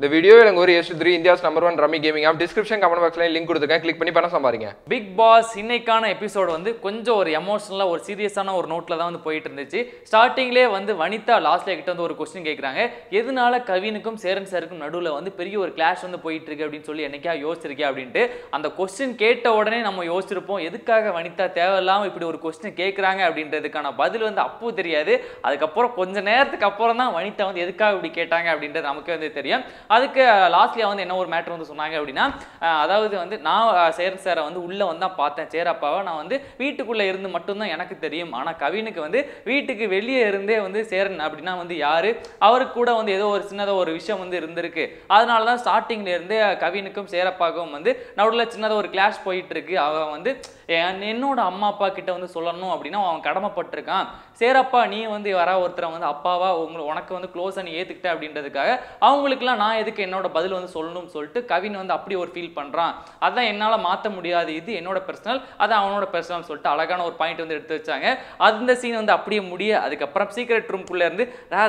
இந்த வீடியோ எனக்கு ஒரு S3 India's number 1 rummy gaming app description comment பாக்ஸ்ல லிங்க் கொடுத்துருக்கேன். கிளிக் பண்ணி பணம் சம்பாதிங்க. பிக் பாஸ் இன்னைக்கான எபிசோடு வந்து கொஞ்சம் ஒரு எமோஷனலா ஒரு சீரியஸான ஒரு நோட்ல தான் வந்து போயிட்டு இருந்துச்சு. ஸ்டார்டிங்லேயே வந்து வனிதா லாஸ்ட்ல கிட்ட வந்து ஒரு கொஸ்டின் கேட்குறாங்க. எதனால கவினுக்கும் சேரன் சாருக்கும் நடுவில் வந்து பெரிய ஒரு கிளாஷ் வந்து போயிட்டு இருக்கு அப்படின்னு சொல்லி என்னைக்கா யோசிச்சிருக்கேன் அப்படின்ட்டு அந்த கொஸ்டின் கேட்ட உடனே நம்ம யோசிச்சிருப்போம் எதுக்காக வனிதா தேவையில்லாம இப்படி ஒரு கொஸ்டின் கேட்குறாங்க அப்படின்றதுக்கான பதில் வந்து அப்போ தெரியாது. அதுக்கப்புறம் கொஞ்ச நேரத்துக்கு அப்புறம் தான் வனிதா வந்து எதுக்காக இப்படி கேட்டாங்க அப்படின்றது நமக்கு வந்து தெரியும். அதுக்கு லாஸ்ட்லியா வந்து என்ன ஒரு மேட்டர் வந்து சொன்னாங்க அப்படின்னா, அதாவது வந்து நான் சேரன் சாரை வந்து உள்ளே வந்து தான் பார்த்தேன், சேரப்பாவை நான் வந்து வீட்டுக்குள்ளே இருந்து மட்டும்தான் எனக்கு தெரியும். ஆனால் கவினுக்கு வந்து வீட்டுக்கு வெளியே இருந்தே வந்து சேரன் அப்படின்னா வந்து யாரு, அவருக்கு கூட வந்து ஏதோ ஒரு சின்னதாக ஒரு விஷயம் வந்து இருந்திருக்கு. அதனால தான் ஸ்டார்டிங்ல இருந்தே கவினுக்கும் சேரப்பாவுக்கும் வந்து நடுவில் சின்னதாக ஒரு கிளாஷ் போயிட்டு இருக்கு. அவன் வந்து என்னோட அம்மா அப்பா கிட்ட வந்து சொல்லணும் அப்படின்னா அவன் கடமைப்பட்டிருக்கான். சேரப்பா நீ வந்து யாரா ஒருத்தரை வந்து அப்பாவா உனக்கு வந்து க்ளோஸாக நீ ஏற்றுக்கிட்ட அப்படின்றதுக்காக அவங்களுக்குலாம் நான் எதுக்கு என்னோட பதில் வந்து சொல்லணும்னு சொல்லிட்டு கவின் வந்து அப்படி ஒரு ஃபீல் பண்ணுறான். அதான் என்னால் மாற்ற முடியாது, இது என்னோட பர்சனல், அதான் அவனோட பர்சனல் சொல்லிட்டு அழகான ஒரு பாயிண்ட் வந்து எடுத்து வச்சாங்க. அந்த சீன் வந்து அப்படியே முடிய அதுக்கப்புறம் சீக்ரெட் ரூம்குள்ளே இருந்து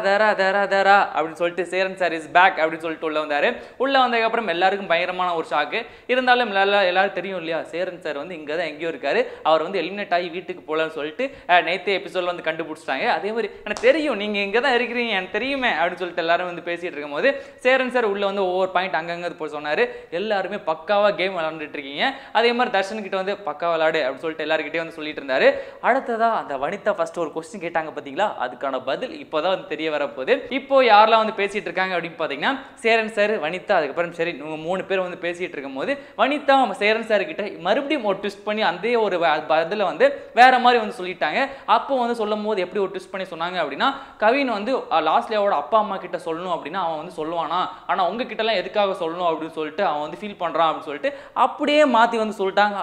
ரா அப்படின்னு சொல்லிட்டு சேரன் சார் இஸ் பேக் அப்படின்னு சொல்லிட்டு உள்ள வந்தார். உள்ள வந்ததுக்கப்புறம் எல்லாருக்கும் பயங்கரமான ஒரு ஷாக்கு. இருந்தாலும் எல்லாரும் தெரியும் இல்லையா, சேரன் சார் வந்து இங்கே தான் எங்கேயோ இருக்காரு, அவர் வந்து எலிமினேட் ஆகி வீட்டுக்கு போகலான்னு சொல்லிட்டு நேற்று எபிசோட்ல வந்து கண்டுபிடிச்சிட்டாங்க. அதே மாதிரி எனக்கு தெரியும் நீங்க இங்கே தான் இருக்கிறீங்க எனக்கு தெரியுமே அப்படின்னு சொல்லிட்டு எல்லாரும் வந்து பேசிட்டு இருக்கும்போது சேரன் சார் உள்ள வந்து ஒவ்வொரு பாயிண்ட் அங்கங்க போய் சொன்னாரு. எல்லாருமே பக்காவா கேம் விளையாண்டுட்டு இருக்கீங்க, அதே மாதிரி தர்ஷன் கிட்ட வந்து பக்கா விளையாடு அப்படின்னு சொல்லிட்டு எல்லாருக்கிட்டே வந்து சொல்லிட்டு இருந்தாரு. அடுத்ததா அந்த வனிதா ஃபர்ஸ்ட் ஒரு கொஸ்டின் கேட்டாங்க பாத்தீங்களா, அதுக்கான பதில் இப்போதான் வந்து தெரிய வரப்போகுது. இப்போ யாரெல்லாம் வந்து பேசிட்டு இருக்காங்க அப்படின்னு பாத்தீங்கன்னா சேரன் சார், வனிதா, அதுக்கப்புறம் சரி இவங்க 3 பேர் வந்து பேசிட்டு இருக்கும் போது வனிதா சேரன் சார் கிட்ட மறுபடியும் ஒரு ட்விஸ்ட் பண்ணி அந்த ஒரு பதில வந்து வேற மாதிரி வந்து சொல்லிட்டாங்க. அப்போ வந்து சொல்லும் போது எப்படி ஒரு ட்விஸ்ட் பண்ணி சொன்னாங்க அப்படின்னா, கவின் வந்து லாஸ்ட்லியாவோட அப்பா அம்மா கிட்ட சொல்லணும் அப்படின்னா அவன் வந்து சொல்லுவானா, ஆனா உங்க கிட்ட எல்லாம் எதுக்காக சொல்லணும் அப்படின்னு சொல்லிட்டு அவன் வந்து ஃபீல் பண்றான் அப்படின்னு சொல்லிட்டு அப்படியே மாத்தி வந்து சொல்லிட்டாங்க.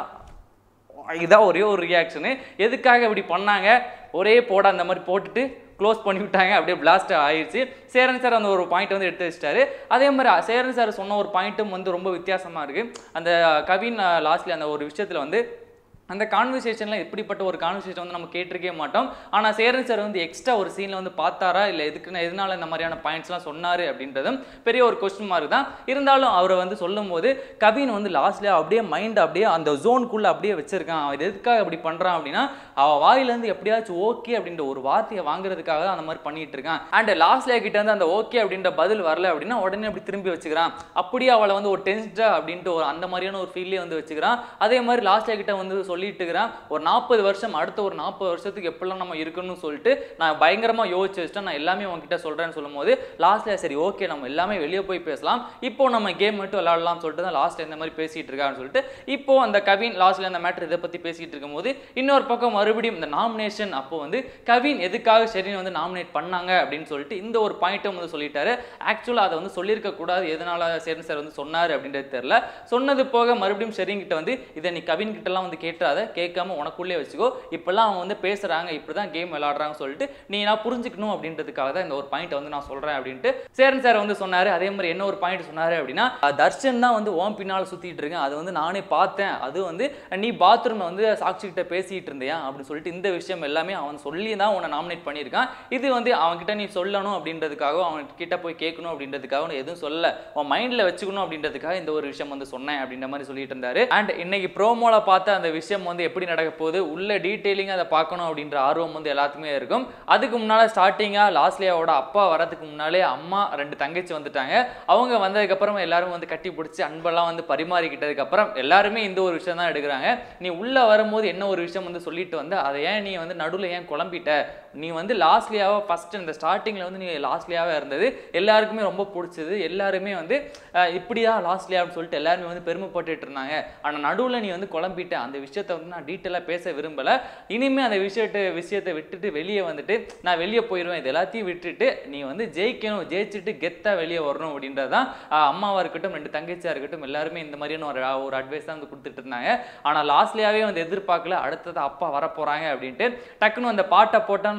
இதான் ஒரே ஒரு ரியாக்ஷனு. எதுக்காக இப்படி பண்ணாங்க, ஒரே போட அந்த மாதிரி போட்டுட்டு க்ளோஸ் பண்ணி விட்டாங்க, அப்படியே பிளாஸ்ட் ஆயிடுச்சு. சேரன் சார் அந்த ஒரு பாயிண்ட் வந்து எடுத்து வச்சிட்டாரு. அதே மாதிரி சேரன் சார் சொன்ன ஒரு பாயிண்ட்டும் வந்து ரொம்ப வித்தியாசமா இருக்கு. அந்த கவின் லாஸ்ட்ல அந்த ஒரு விஷயத்துல வந்து அந்த கான்வர்சேஷனில் எப்படிப்பட்ட ஒரு கான்வர்சேஷன் வந்து நம்ம கேட்டிருக்கே மாட்டோம். ஆனால் சேரன் சார் வந்து எக்ஸ்ட்ரா ஒரு சீனில் வந்து பார்த்தாரா இல்லை எதனால இந்த மாதிரியான பாயிண்ட்ஸ்லாம் சொன்னார் அப்படின்றதும் பெரிய ஒரு கொஸ்டின் மார்க் தான். இருந்தாலும் அவரை வந்து சொல்லும் போது கவின் வந்து லாஸ்ட்ல அப்படியே மைண்ட் அப்படியே அந்த ஜோனுக்குள்ளே அப்படியே வச்சிருக்கான். அவன் எதுக்காக அப்படி பண்ணுறான் அப்படின்னா அவன் வாயிலேருந்து எப்படியாச்சும் ஓகே அப்படின்ற ஒரு வார்த்தையை வாங்குறதுக்காக தான் அந்த மாதிரி பண்ணிட்டு இருக்கான். அண்ட் லாஸ்ட்ல கிட்ட வந்து அந்த ஓகே அப்படின்ற பதில் வரல அப்படின்னா உடனே அப்படி திரும்பி வச்சுக்கிறான். அப்படியே அவளை வந்து ஒரு டென்ஸ்டா அப்படின்ட்டு ஒரு அந்த மாதிரியான ஒரு ஃபீல்லே வந்து வச்சுக்கிறான். அதே மாதிரி லாஸ்ட்ல கிட்ட வந்து சொல்லிட்டுக்கிறான், ஒரு 40 வருஷம் அடுத்த ஒரு 40 வருஷத்துக்கு எப்படிலாம் நம்ம இருக்கணும்னு சொல்லிட்டு நான் பயங்கரமா யோசிச்சு வச்சுட்டேன், நான் எல்லாமே உங்ககிட்ட சொல்றேன்னு சொல்லும் போது லாஸ்ட்ல சரி ஓகே நம்ம எல்லாமே வெளியே போய் பேசலாம், இப்போ நம்ம கேம் மட்டும் விளையாடலாம் சொல்லிட்டு தான் லாஸ்ட்ல இந்த மாதிரி பேசிட்டு இருக்கான்னு சொல்லிட்டு இப்போ அந்த கவின் லாஸ்ட்ல அந்த மேட்டர் இதை பத்தி பேசிட்டு இருக்கும் போது இன்னொரு பக்கம் மறுபடியும் இந்த நாமினேஷன் அப்போ வந்து கவின் எதுக்காக ஷெரின் வந்து நாமினேட் பண்ணாங்க அப்படின்னு சொல்லிட்டு இந்த ஒரு பாயிண்ட்டும் வந்து சொல்லிட்டாரு. ஆக்சுவலா அதை வந்து சொல்லியிருக்க கூடாது, எதனால ஷெரின் சார் வந்து சொன்னாரு அப்படின்றது தெரியல. சொன்னது போக மறுபடியும் ஷெரின் கிட்ட வந்து இதை நீ கவின் கிட்ட எல்லாம் வந்து கேட்டாத, கேட்காம உனக்குள்ளே வச்சுக்கோ, இப்பெல்லாம் அவங்க வந்து பேசுறாங்க, இப்படிதான் கேம் விளையாடுறாங்க சொல்லிட்டு நீ நான் புரிஞ்சுக்கணும் அப்படின்றதுக்காக தான் இந்த ஒரு பாயிண்ட் வந்து நான் சொல்றேன் அப்படின்ட்டு சேரன் சார் வந்து சொன்னாரு. அதே மாதிரி என்ன ஒரு பாயிண்ட் சொன்னாரு அப்படின்னா, தர்ஷன் தான் வந்து ஓம் பின்னால சுத்திட்டு இருக்கேன், அது வந்து நானே பார்த்தேன், அது வந்து நீ பாத்ரூம்ல வந்து சாட்சி கிட்ட பேசிட்டு இருந்தியா அப்படின்னு சொல்லிட்டு இந்த விஷயம் எல்லாமே அவன் சொல்லி தான் உன்னை நாமினேட் பண்ணியிருக்கான். இது வந்து அவன்கிட்ட நீ சொல்லணும் அப்படின்றதுக்காக அவன் கிட்ட போய் கேட்கணும் அப்படின்றதுக்காக எதுவும் சொல்லல, உன் மைண்ட்ல வச்சுக்கணும் அப்படின்றதுக்காக இந்த ஒரு விஷயம் வந்து சொன்னேன் அப்படின்ற மாதிரி சொல்லிட்டு இருந்தாரு. அண்ட் இன்னைக்கு ப்ரோமோல பார்த்த அந்த விஷயம் வந்து எப்படி நடக்க போகுது உள்ள டீடைலிங்கா அதை பார்க்கணும் அப்படின்ற ஆர்வம் வந்து எல்லாத்துக்குமே இருக்கும். அதுக்கு முன்னால ஸ்டார்டிங்கா லாஸ்ட்லியாவோட அப்பா வரதுக்கு முன்னாலே அம்மா 2 தங்கச்சி வந்துட்டாங்க. அவங்க வந்ததுக்கு அப்புறம் எல்லாரும் வந்து கட்டி பிடிச்சி அன்பெல்லாம் வந்து பரிமாறிக்கிட்டதுக்கு அப்புறம் எல்லாருமே இந்த ஒரு விஷயம் தான் எடுக்கிறாங்க. நீ உள்ள வரும்போது என்ன ஒரு விஷயம் வந்து சொல்லிட்டு வந்து அதை ஏன் நீ வந்து நடுவில் ஏன் குழம்பிட்ட, நீ வந்து லாஸ்ட்லியாவை ஃபர்ஸ்ட் இந்த ஸ்டார்டிங்ல வந்து நீ லாஸ்ட்லியாவே இருந்தது எல்லாருக்குமே ரொம்ப பிடிச்சது, எல்லாருமே வந்து இப்படியா லாஸ்ட்லியான்னு சொல்லிட்டு எல்லாருமே வந்து பெருமைப்பட்டுட்டு இருந்தாங்க. ஆனால் நடுவில் நீ வந்து குழம்பிட்ட, அந்த விஷயத்தை வந்து நான் டீட்டெயிலாக பேச விரும்பலை, இனிமேல் அந்த விஷயத்தை விட்டுட்டு வெளியே வந்துட்டு நான் வெளியே போயிடுவேன், இது எல்லாத்தையும் விட்டுட்டு நீ வந்து ஜெயிக்கணும், ஜெயிச்சுட்டு கெத்தா வெளியே வரணும் அப்படின்றது தான் அம்மாவாக இருக்கட்டும் 2 தங்கச்சியாக இருக்கட்டும் எல்லாருமே இந்த மாதிரியான ஒரு அட்வைஸ் தான் வந்து கொடுத்துட்டு இருந்தாங்க. ஆனால் லாஸ்ட்லியாவே வந்து எதிர்பார்க்கல அடுத்தது அப்பா வரப்போகிறாங்க அப்படின்ட்டு டக்குன்னு அந்த பாட்டை போட்டால்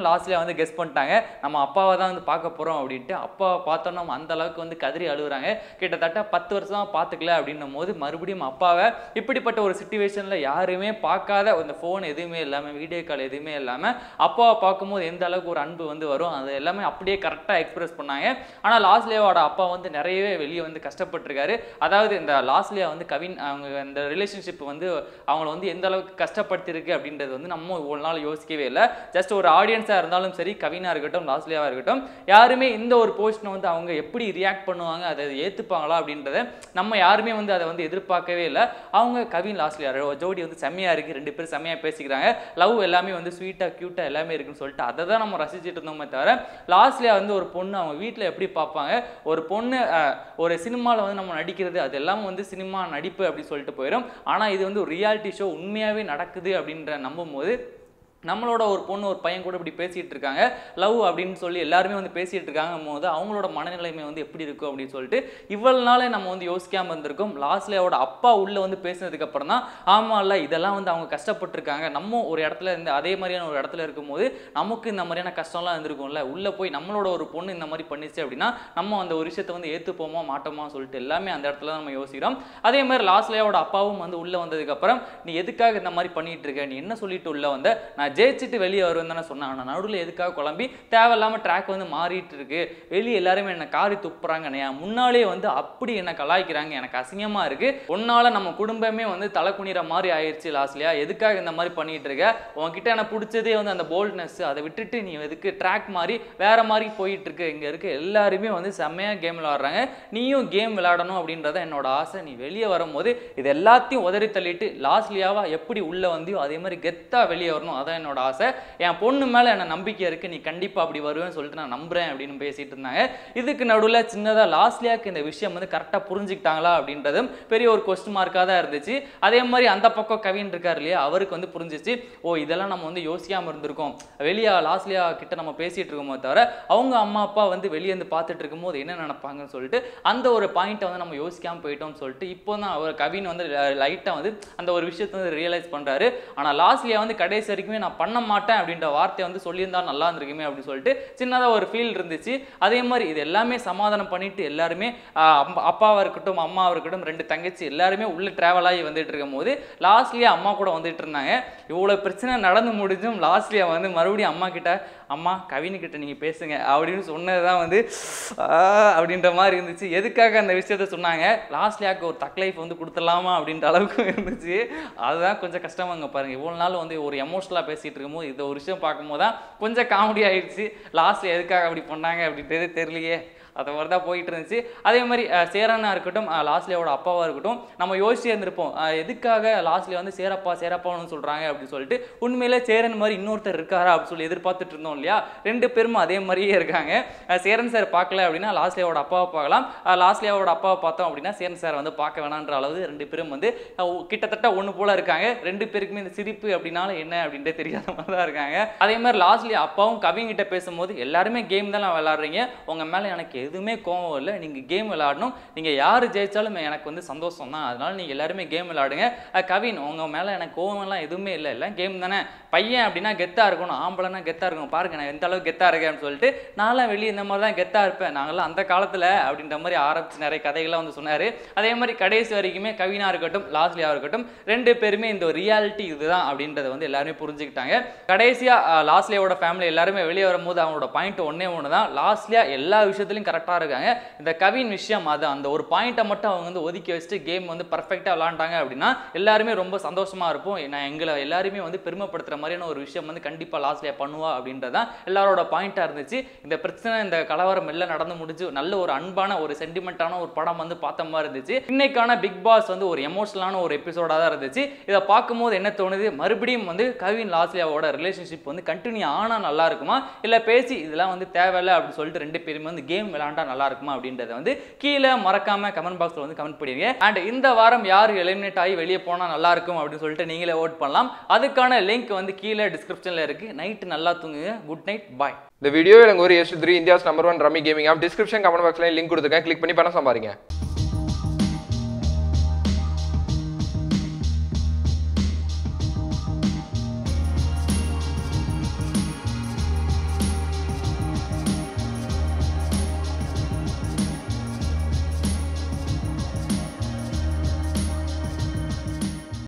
பண்ண லாஸ்ட்ல வந்து கெஸ் பண்ணிட்டாங்க நம்ம அப்பாவை தான் வந்து பார்க்க போறோம் அப்படின்ட்டு. அப்பாவை பார்த்தோம் நம்ம அந்த அளவுக்கு வந்து கதறி அழுகுறாங்க. கிட்டத்தட்ட 10 வருஷமா பார்த்துக்கல அப்படின்னும் போது மறுபடியும் அப்பாவை இப்படிப்பட்ட ஒரு சிச்சுவேஷன்ல யாருமே பார்க்காத இந்த ஃபோன் எதுவுமே இல்லாம வீடியோ கால் எதுவுமே இல்லாம அப்பாவை பார்க்கும்போது எந்த அளவுக்கு ஒரு அன்பு வந்து வரும் அது எல்லாமே அப்படியே கரெக்டா எக்ஸ்பிரஸ் பண்ணாங்க. ஆனா லாஸ்லியாவோட அப்பா வந்து நிறையவே வெளியே வந்து கஷ்டப்பட்டிருக்காரு. அதாவது இந்த லாஸ்லியா வந்து கவின் அவங்க இந்த ரிலேஷன்ஷிப் வந்து அவங்கள வந்து எந்த அளவுக்கு கஷ்டப்படுத்திருக்கு அப்படின்றது வந்து நம்ம ஒரு நாள் யோசிக்கவே இல்லை. ஜஸ்ட் ஒரு ஆடியன்ஸா இருந்தாலும் சரி, கவினா இருக்கட்டும் லாஸ்லியாவா இருக்கட்டும், யாருமே இந்த ஒரு போர்ஷனை வந்து அவங்க எப்படி ரியாக்ட் பண்ணுவாங்க, அதை ஏத்துப்பாங்களா அப்படின்றத நம்ம யாருமே வந்து அதை வந்து எதிர்பார்க்கவே இல்லை. அவங்க கவின் லாஸ்லியா ஜோடி வந்து செம்மையா இருக்கு, 2 பேரும் செம்மையா பேசிக்கிறாங்க, லவ் எல்லாமே வந்து ஸ்வீட்டா கியூட்டா எல்லாமே இருக்குன்னு சொல்லிட்டு அதை தான் நம்ம ரசிச்சுட்டு இருந்தோமே தவிர லாஸ்லியா வந்து ஒரு பொண்ணு அவங்க வீட்டில் எப்படி பார்ப்பாங்க, ஒரு பொண்ணு ஒரு சினிமாவில் வந்து நம்ம நடிக்கிறது அது எல்லாம் வந்து சினிமா நடிப்பு அப்படின்னு சொல்லிட்டு போயிடும். ஆனால் இது வந்து ஒரு ரியாலிட்டி ஷோ உண்மையாகவே நடக்குது அப்படின்ற நம்பும் போது நம்மளோட ஒரு பொண்ணு ஒரு பையன் கூட இப்படி பேசிட்டு இருக்காங்க லவ் அப்படின்னு சொல்லி எல்லாருமே வந்து பேசிட்டு இருக்காங்க போது அவங்களோட மனநிலைமை வந்து எப்படி இருக்கும் அப்படின்னு சொல்லிட்டு இவ்வளவு நாளே நம்ம வந்து யோசிக்காம இருந்திருக்கோம். லாஸ்ட்லியாவோட அப்பா உள்ள வந்து பேசினதுக்கு அப்புறம் தான் ஆமா இல்ல இதெல்லாம் வந்து அவங்க கஷ்டப்பட்டிருக்காங்க, நம்ம ஒரு இடத்துல இருந்து அதே மாதிரியான ஒரு இடத்துல இருக்கும்போது நமக்கு இந்த மாதிரியான கஷ்டம்லாம் இருந்திருக்கும்ல, உள்ள போய் நம்மளோட ஒரு பொண்ணு இந்த மாதிரி பண்ணிச்சு அப்படின்னா நம்ம அந்த ஒரு விஷயத்தை வந்து ஏற்றுப்போமா மாட்டோமா சொல்லிட்டு எல்லாமே அந்த இடத்துல நம்ம யோசிக்கிறோம். அதே மாதிரி லாஸ்ட்லியாவோட அப்பாவும் வந்து உள்ள வந்ததுக்கு அப்புறம் நீ எதுக்காக இந்த மாதிரி பண்ணிட்டு இருக்க, நீ என்ன சொல்லிட்டு உள்ள வந்த, நான் ஜெயிச்சுட்டு வெளியே வருவேன் தானே சொன்னாங்க, ஆனால் நடுவில் எதுக்காக குழம்பி தேவையில்லாமல் ட்ராக் வந்து மாறிட்டு இருக்கு, வெளியே எல்லாருமே என்னை காரி துப்புறாங்க, முன்னாலே வந்து அப்படி என்ன கலாய்க்கிறாங்க, எனக்கு அசிங்கமா இருக்கு, உன்னால நம்ம குடும்பமே வந்து தலை குனிற மாதிரி ஆயிடுச்சு லாஸ்ட்லியா, எதுக்காக இந்த மாதிரி பண்ணிட்டு இருக்க, உன்கிட்ட எனக்கு பிடிச்சதே வந்து அந்த போல்ட்னஸ், அதை விட்டுட்டு நீ எதுக்கு ட்ராக் மாதிரி வேற மாதிரி போயிட்டு இருக்கு, இங்க இருக்க எல்லாருமே வந்து செம்மையா கேம் விளையாடுறாங்க, நீயும் கேம் விளையாடணும் அப்படின்றத என்னோட ஆசை, நீ வெளியே வரும்போது இது எல்லாத்தையும் உதறி தள்ளிட்டு லாஸ்ட்லியாவா எப்படி உள்ள வந்தியோ அதே மாதிரி கெத்தா வெளியே வரணும், அதான் என்னோட ஆசை, என் பொண்ணு மேல என்ன நம்பிக்கை இருக்கு, நீ கண்டிப்பா அப்படி வருவேன்னு சொல்லிட்டு நான் நம்புறேன் அப்படின்னு பேசிட்டு இருந்தாங்க. இதுக்கு நடுவில் சின்னதா லாஸ்ட்லியாக்கு இந்த விஷயம் வந்து கரெக்டா புரிஞ்சுக்கிட்டாங்களா அப்படின்றதும் பெரிய ஒரு கொஸ்டின் மார்க்கா தான் இருந்துச்சு. அதே மாதிரி அந்த பக்கம் கவின் இருக்காரு இல்லையா, அவருக்கு வந்து புரிஞ்சிச்சு, ஓ இதெல்லாம் நம்ம வந்து யோசிக்காம இருந்திருக்கோம், வெளியே லாஸ்ட்லியா கிட்ட நம்ம பேசிட்டு இருக்கோமோ தவிர அவங்க அம்மா அப்பா வந்து வெளியே வந்து பார்த்துட்டு இருக்கும்போது என்ன நினைப்பாங்கன்னு சொல்லிட்டு அந்த ஒரு பாயிண்ட்டை வந்து நம்ம யோசிக்காம போயிட்டோம்னு சொல்லிட்டு இப்போ தான் அவர் கவின் வந்து லைட்டா வந்து அந்த ஒரு விஷயத்தை வந்து ரியலைஸ் பண்றாரு. ஆனா லாஸ்ட்லியா வந்து கடைசி வரைக்குமே நான் பண்ண மாட்டேன் அப்படின்ற வார்த்தையை வந்து சொல்லியிருந்தா நல்லா இருந்திருக்குமே அப்படின்னு சொல்லிட்டு சின்னதாக ஒரு ஃபீல் இருந்துச்சு. அதே மாதிரி இது எல்லாமே சமாதானம் பண்ணிட்டு எல்லாருமே அப்பாவா இருக்கட்டும் அம்மாவா இருக்கட்டும் 2 தங்கச்சி எல்லாருமே உள்ள டிராவல் ஆகி வந்துட்டு இருக்கும் போது லாஸ்ட்லியா அம்மா கூட வந்துட்டு இருந்தாங்க. இவ்வளவு பிரச்சனை நடந்து முடிஞ்சும் லாஸ்ட்லியா வந்து மறுபடியும் அம்மா கிட்ட அம்மா கவின்கிட்ட நீங்க பேசுங்க அப்படின்னு சொன்னதுதான் வந்து அப்படின்ற மாதிரி இருந்துச்சு. எதுக்காக அந்த விஷயத்த சொன்னாங்க, லாஸ்ட்லியாக்கு ஒரு தக் லைஃப் வந்து கொடுத்துடலாமா அப்படின்ற அளவுக்கு இருந்துச்சு. அதுதான் கொஞ்சம் கஷ்டமாங்க பாருங்க, இவ்வளவு நாள் வந்து ஒரு எமோஷனலா பேசிட்டு இருக்கும்போது இந்த ஒரு விஷயம் பார்க்கும்போது தான் கொஞ்சம் காமெடி ஆயிடுச்சு. லாஸ்ட்ல எதுக்காக அப்படி பண்ணாங்க அப்படின்றது தெரியலையே, அதை மாதிரி தான் போயிட்டு இருந்துச்சு. அதே மாதிரி சேரனா இருக்கட்டும் லாஸ்ட்லியாவோட அப்பாவா இருக்கட்டும் நம்ம யோசிச்சு இருந்திருப்போம், எதுக்காக லாஸ்ட்லியா வந்து சேரப்பான்னு சொல்றாங்க அப்படின்னு சொல்லிட்டு, உண்மையிலே சேரன் மாதிரி இன்னொருத்தர் இருக்காரா அப்படின்னு சொல்லி எதிர்பார்த்துட்டு இருந்தோம் இல்லையா, 2 பேரும் அதே மாதிரியே இருக்காங்க. சேரன் சார் பார்க்கல அப்படின்னா லாஸ்ட்லியாவோட அப்பாவை பார்க்கலாம், லாஸ்ட்லியாவோட அப்பாவை பார்த்தோம் அப்படின்னா சேரன் சார் வந்து பார்க்க வேணான்ற அளவு 2 பேரும் வந்து கிட்டத்தட்ட ஒன்று போல இருக்காங்க. 2 பேருக்குமே இந்த சிரிப்பு அப்படின்னால என்ன அப்படின்ட்டு தெரியாத மாதிரி தான் இருக்காங்க. அதே மாதிரி லாஸ்ட்லியா அப்பாவும் கவின் கிட்ட பேசும்போது எல்லாருமே கேம் தான் விளையாடுறீங்க, உங்க மேல எனக்கு எதுவுமே கோவம் இல்லை, நீங்க கேம் விளையாடணும், நீங்க யாரு ஜெயிச்சாலும் எனக்கு வந்து சந்தோஷம் தான், அதனால நீங்க எல்லாருமே கேம் விளையாடுங்க. கவின் உங்க மேல எனக்கு கோவம் எல்லாம் எதுவுமே இல்லை, எல்லாம் கேம் தானே, பையன் அப்படின்னா கெத்தா இருக்கணும், ஆம்பளைனா கெத்தா இருக்கணும், பாருங்க நான் எந்த அளவுக்கு கெத்தா இருக்கேன்னு சொல்லிட்டு, நான்லாம் வெளியே இந்த மாதிரி தான் கெத்தா இருப்பேன், நாங்களாம் அந்த காலத்துல அப்படின்ற மாதிரி ஆரம்பிச்சு நிறைய கதைகள்லாம் வந்து சொன்னாரு. அதே மாதிரி கடைசி வரைக்குமே கவினா இருக்கட்டும் லாஸ்ட்லியா இருக்கட்டும் 2 பேருமே இந்த ரியாலிட்டி இதுதான் அப்படின்றத வந்து எல்லாருமே புரிஞ்சுக்கிட்டாங்க. கடைசியா லாஸ்ட்லியாவோட ஃபேமிலி எல்லாருமே வெளியே வரும்போது அவங்களோட பாயிண்ட் ஒன்னே ஒன்று தான், லாஸ்ட்லியா எல்லா விஷயத்திலையும் கரெக்டாக இருக்காங்க, இந்த கவின் விஷயம் அது அந்த ஒரு பாயிண்ட்டை மட்டும் அவங்க வந்து ஒதுக்கி வச்சுட்டு கேம் வந்து பர்ஃபெக்டாக விளாண்டாங்க அப்படின்னா எல்லாருமே ரொம்ப சந்தோஷமா இருப்போம். நான் எங்களை எல்லாருமே வந்து பெருமைப்படுத்துற மாதிரியான ஒரு விஷயம் வந்து கண்டிப்பாக லாஸ்ட்லியா பண்ணுவா அப்படின்றதான் எல்லாரோட பாயிண்டாக இருந்துச்சு. இந்த பிரச்சனை இந்த கலவரம் எல்லாம் நடந்து முடிஞ்சு நல்ல ஒரு அன்பான ஒரு சென்டிமெண்டான ஒரு படம் வந்து பார்த்த மாதிரி இருந்துச்சு. இன்னைக்கான பிக் பாஸ் வந்து ஒரு எமோஷனலான ஒரு எபிசோடாக தான் இருந்துச்சு. இதை பார்க்கும்போது என்ன தோணுது, மறுபடியும் வந்து கவின் லாஸ்ட்லியாவோட ரிலேஷன்ஷிப் வந்து கண்டினியூ ஆனால் நல்லா இருக்குமா, இல்லை பேசி இதெல்லாம் வந்து தேவையில்லை அப்படின்னு சொல்லிட்டு 2 பேருமே வந்து கேம் விளையாண்டா நல்லா இருக்குமா அப்படின்றத வந்து கீழே மறக்காம கமெண்ட் பாக்ஸ்ல வந்து கமெண்ட் பண்ணுங்க. அண்ட் இந்த வாரம் யார் எலிமினேட் ஆகி வெளியே போனா நல்லா இருக்கும் அப்படின்னு சொல்லிட்டு நீங்களே ஓட் பண்ணலாம். அதுக்கான லிங்க் வந்து கீழே டிஸ்கிரிப்ஷன்ல இருக்கு. நைட் நல்லா தூங்குங்க. Good night, bye. இந்த வீடியோ எனக்கு ஒரு S3 India's number 1 rummy gaming app description comment பாக்ஸ்ல லிங்க் கொடுத்துருக்கேன், கிளிக் பண்ணி பணம் சம்பாதிங்க.